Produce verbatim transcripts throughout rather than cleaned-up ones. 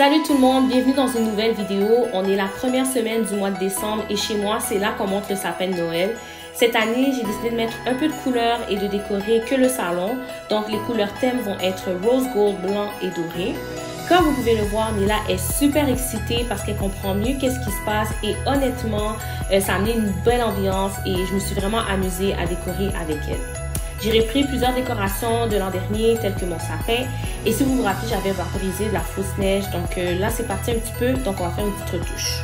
Salut tout le monde, bienvenue dans une nouvelle vidéo. On est la première semaine du mois de décembre et chez moi, c'est là qu'on monte le sapin de Noël. Cette année, j'ai décidé de mettre un peu de couleurs et de décorer que le salon. Donc, les couleurs thèmes vont être rose gold, blanc et doré. Comme vous pouvez le voir, Nila est super excitée parce qu'elle comprend mieux qu'est-ce qui se passe et honnêtement, euh, ça a amené une belle ambiance et je me suis vraiment amusée à décorer avec elle. J'ai repris plusieurs décorations de l'an dernier, telles que mon sapin. Et si vous vous rappelez, j'avais vaporisé de la fausse neige. Donc euh, là, c'est parti un petit peu. Donc, on va faire une petite retouche.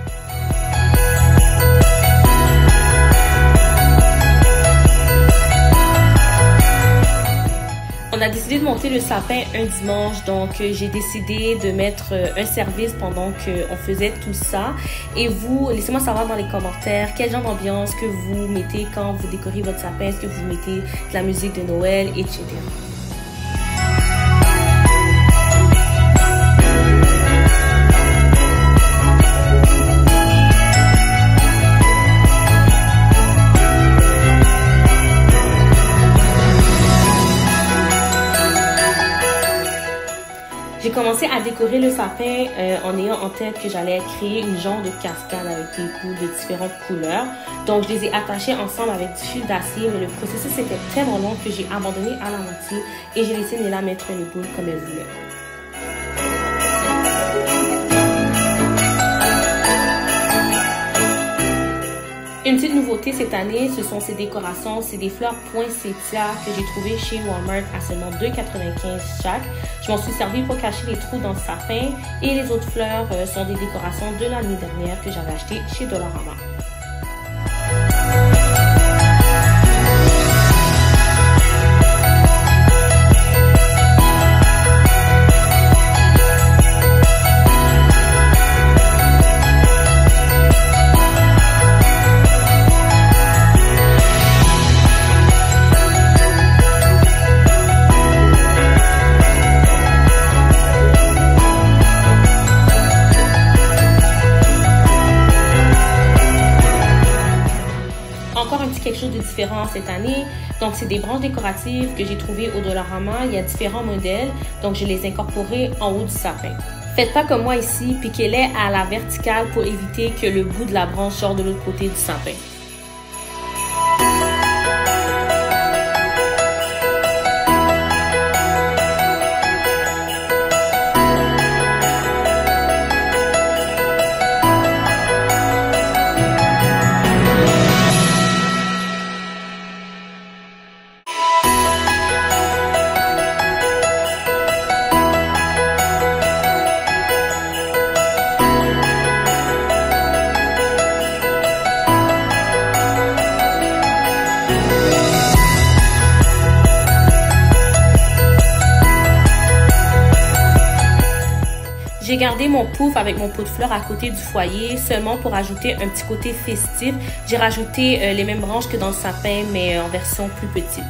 On a décidé de monter le sapin un dimanche, donc euh, j'ai décidé de mettre euh, un service pendant qu'on faisait tout ça. Et vous, laissez-moi savoir dans les commentaires quel genre d'ambiance que vous mettez quand vous décorez votre sapin. Est-ce que vous mettez de la musique de Noël, et cetera. J'ai commencé à décorer le sapin euh, en ayant en tête que j'allais créer une genre de cascade avec des boules de différentes couleurs. Donc, je les ai attachés ensemble avec du fil d'acier, mais le processus était tellement long que j'ai abandonné à la moitié et j'ai laissé Nila mettre les boules comme elle voulait. Une petite nouveauté cette année, ce sont ces décorations. C'est des fleurs poinsettia que j'ai trouvées chez Walmart à seulement deux quatre-vingt-quinze chaque. Je m'en suis servi pour cacher les trous dans le sapin. Et les autres fleurs euh, sont des décorations de l'année dernière que j'avais achetées chez Dollarama. Encore un petit quelque chose de différent cette année. Donc, c'est des branches décoratives que j'ai trouvées au Dollarama. Il y a différents modèles. Donc, je les ai incorporées en haut du sapin. Faites pas comme moi ici, piquez-les à la verticale pour éviter que le bout de la branche sorte de l'autre côté du sapin. J'ai gardé mon pouf avec mon pot de fleurs à côté du foyer seulement pour ajouter un petit côté festif. J'ai rajouté euh, les mêmes branches que dans le sapin, mais en version plus petite.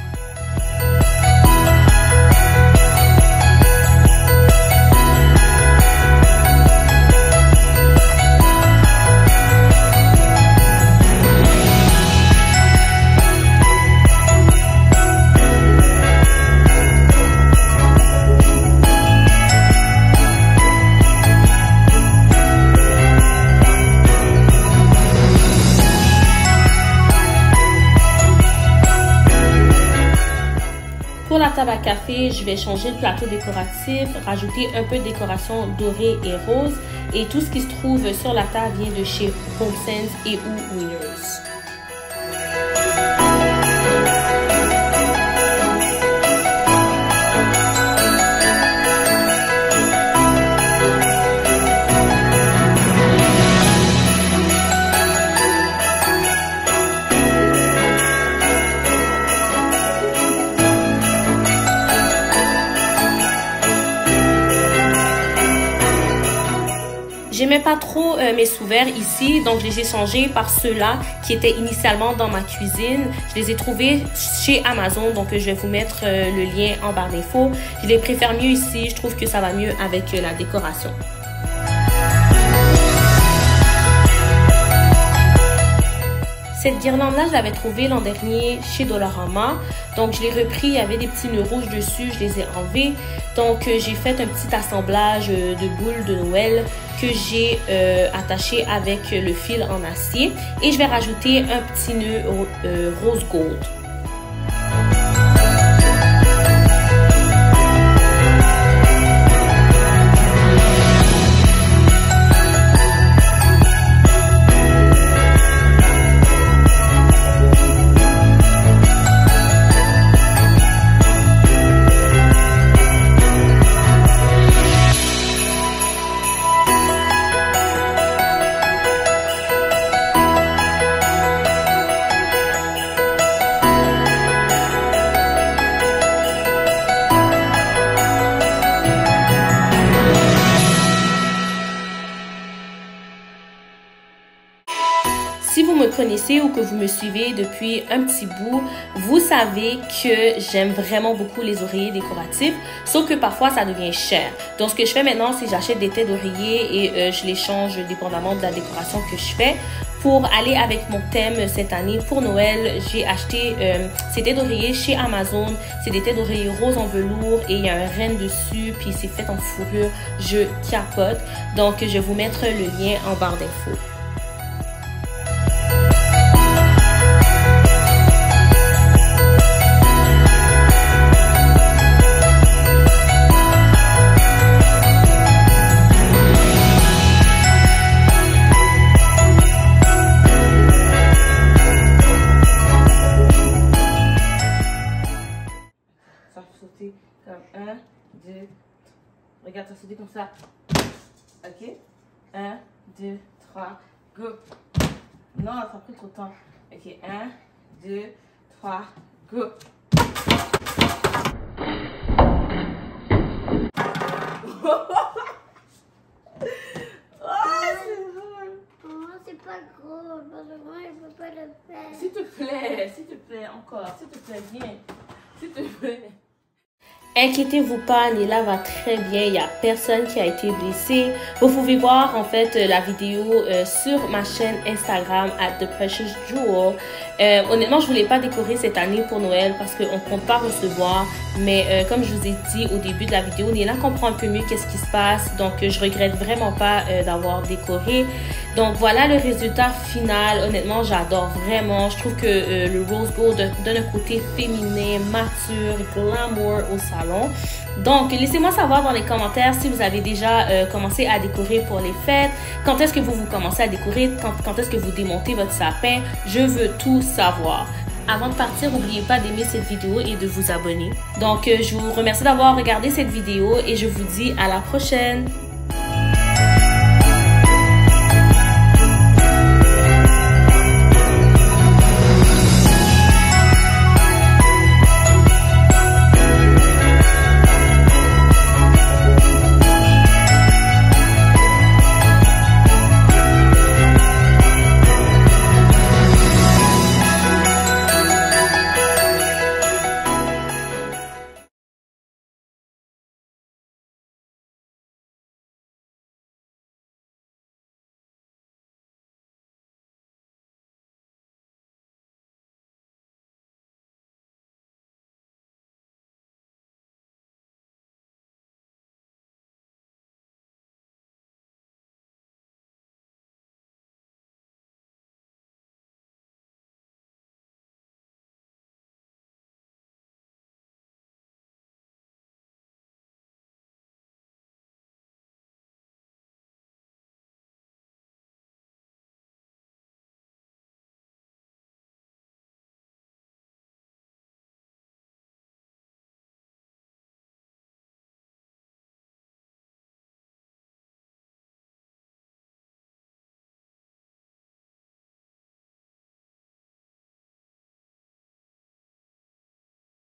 Pour la table à café, je vais changer le plateau décoratif, rajouter un peu de décoration dorée et rose. Et tout ce qui se trouve sur la table vient de chez HomeSense et ou Winners. J'aimais pas trop euh, mes sous-verres ici, donc je les ai changés par ceux-là qui étaient initialement dans ma cuisine. Je les ai trouvés chez Amazon, donc je vais vous mettre euh, le lien en barre d'infos. Je les préfère mieux ici, je trouve que ça va mieux avec euh, la décoration. Cette guirlande-là, je l'avais trouvée l'an dernier chez Dollarama. Donc, je l'ai repris. Il y avait des petits nœuds rouges dessus. Je les ai enlevés. Donc, euh, j'ai fait un petit assemblage euh, de boules de Noël que j'ai euh, attaché avec le fil en acier. Et je vais rajouter un petit nœud euh, rose gold. Si vous me connaissez ou que vous me suivez depuis un petit bout, vous savez que j'aime vraiment beaucoup les oreillers décoratifs, sauf que parfois ça devient cher. Donc ce que je fais maintenant, c'est que j'achète des têtes d'oreiller et euh, je les change dépendamment de la décoration que je fais. Pour aller avec mon thème cette année pour Noël, j'ai acheté euh, ces têtes d'oreiller chez Amazon. C'est des têtes d'oreiller roses en velours et il y a un renne dessus, puis c'est fait en fourrure. Je capote. Donc je vais vous mettre le lien en barre d'infos. Comme un, deux, regarde, ça se dit comme ça. Ok? un, deux, trois, go. Non, ça a pris trop de temps. Ok, un, deux, trois, go. C'est pas gros, parce que moi je peux pas le faire. S'il te plaît, s'il te plaît, encore, s'il te plaît, viens. S'il te plaît. Inquiétez-vous pas, Nila va très bien, il n'y a personne qui a été blessé. Vous pouvez voir en fait la vidéo euh, sur ma chaîne Instagram at The Precious Jewel. Euh, honnêtement, je voulais pas décorer cette année pour Noël parce qu'on compte pas recevoir. Mais euh, comme je vous ai dit au début de la vidéo, Nila comprend un peu mieux qu'est-ce qui se passe. Donc je regrette vraiment pas euh, d'avoir décoré. Donc voilà le résultat final. Honnêtement, j'adore vraiment. Je trouve que euh, le rose gold donne un côté féminin, mature, glamour au salon. Donc laissez-moi savoir dans les commentaires si vous avez déjà euh, commencé à décorer pour les fêtes. Quand est-ce que vous vous commencez à décorer? Quand, quand est-ce que vous démontez votre sapin? Je veux tout savoir. Avant de partir, n'oubliez pas d'aimer cette vidéo et de vous abonner. Donc, euh, je vous remercie d'avoir regardé cette vidéo et je vous dis à la prochaine.